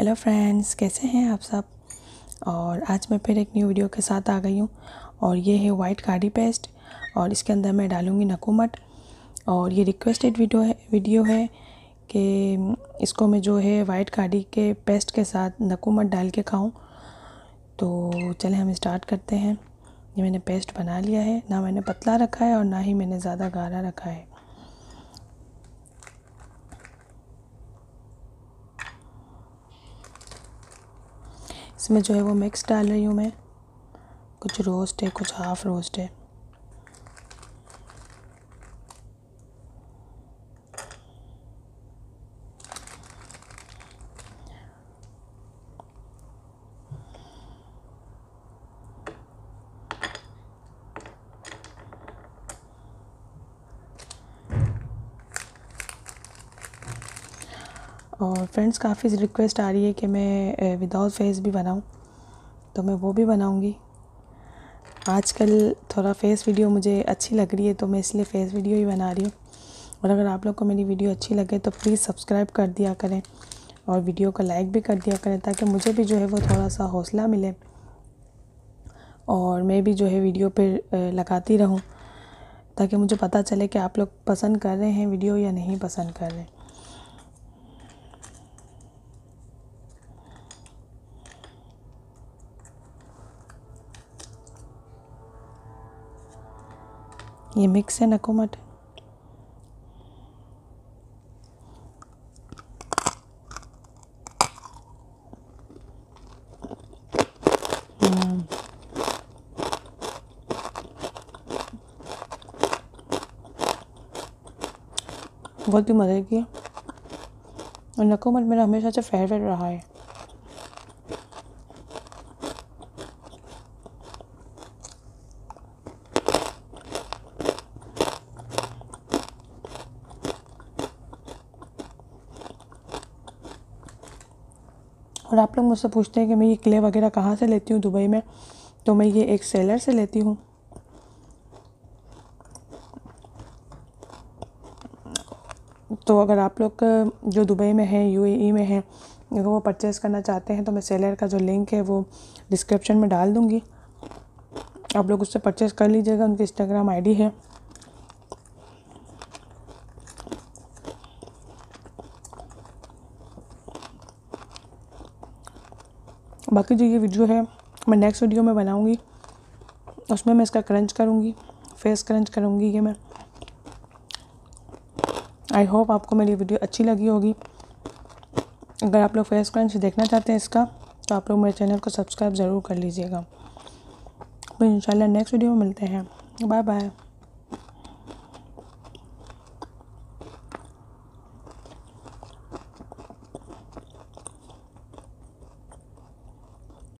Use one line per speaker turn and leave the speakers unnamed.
Hello friends, कैसे हैं आप सब। और आज मैं फिर एक न्यू वीडियो के साथ आ गई हूँ। और ये है वाइट कार्डी पेस्ट और इसके अंदर मैं डालूँगी नकुमट। और ये रिक्वेस्टेड वीडियो है कि इसको मैं जो है वाइट कार्डी के पेस्ट के साथ नकुमट डाल के खाऊं। तो चलें हम स्टार्ट करते हैं। ये मैंने पेस्ट बना लिया है, ना मैंने पतला रखा है और ना ही मैंने ज़्यादा गाढ़ा रखा है। इसमें जो है वो मिक्स डाल रही हूँ मैं। कुछ रोस्ट है, कुछ हाफ़ रोस्ट है। और फ्रेंड्स, काफ़ी रिक्वेस्ट आ रही है कि मैं विदाउट फेस भी बनाऊं, तो मैं वो भी बनाऊंगी। आजकल थोड़ा फेस वीडियो मुझे अच्छी लग रही है, तो मैं इसलिए फेस वीडियो ही बना रही हूँ। और अगर आप लोग को मेरी वीडियो अच्छी लगे तो प्लीज़ सब्सक्राइब कर दिया करें और वीडियो को लाइक भी कर दिया करें, ताकि मुझे भी जो है वो थोड़ा सा हौसला मिले और मैं भी जो है वीडियो पे लगाती रहूँ, ताकि मुझे पता चले कि आप लोग पसंद कर रहे हैं वीडियो या नहीं पसंद कर रहे हैं। ये मिक्स है नकुमट। बहुत ही मज़े की है और नकुमट मेरा हमेशा से फेवरेट रहा है। और आप लोग मुझसे पूछते हैं कि मैं ये क्ले वगैरह कहाँ से लेती हूँ दुबई में, तो मैं ये एक सेलर से लेती हूँ। तो अगर आप लोग जो दुबई में है, यूएई में है, अगर वो परचेज़ करना चाहते हैं तो मैं सेलर का जो लिंक है वो डिस्क्रिप्शन में डाल दूँगी। आप लोग उससे परचेज़ कर लीजिएगा। उनकी इंस्टाग्राम आईडी है। बाकी जो ये वीडियो है मैं नेक्स्ट वीडियो में बनाऊँगी, उसमें मैं इसका क्रंच करूँगी, फेस क्रंच करूँगी। ये मैं आई होप आपको मेरी वीडियो अच्छी लगी होगी। अगर आप लोग फेस क्रंच देखना चाहते हैं इसका, तो आप लोग मेरे चैनल को सब्सक्राइब ज़रूर कर लीजिएगा। तो इंशाल्लाह नेक्स्ट वीडियो में मिलते हैं। Bye bye.